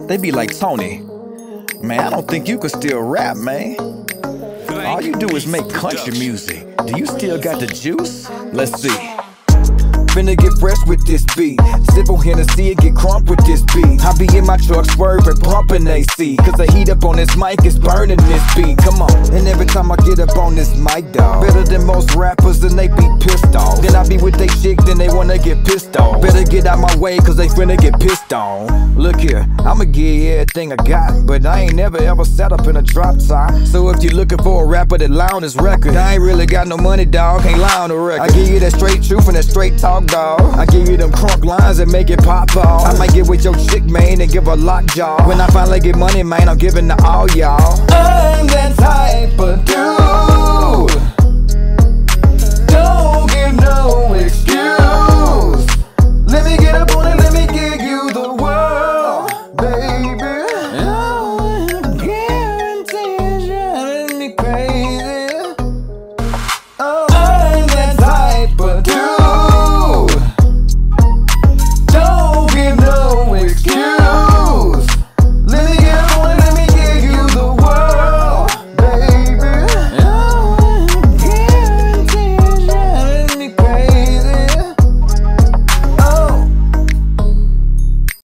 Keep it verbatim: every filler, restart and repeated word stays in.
They be like, Tony, man, I don't think you could still rap, man. All you do is make country music. Do you still got the juice? Let's see. Finna get fresh with this beat. Sip on Hennessy and get crunk with this beat. I be in my truck swerving, pumping A C, cause the heat up on this mic is burning this beat. Come on. And every time I get up on this mic, dawg, better than most rappers and they be pissed off. Then I be with they chick, then they wanna get pissed off. Better get out my way cause they finna get pissed on. Look here, I'ma give you everything I got, but I ain't never ever sat up in a drop top. So if you looking for a rapper that lie on his record, I ain't really got no money, dawg, can't lie on the record. I give you that straight truth and that straight talk, dawg. I give you them crunk lines and make it pop off. I might get with your chick, man, and give her lockjaw. When I finally get money, man, I'm giving to all y'all. I'm that type of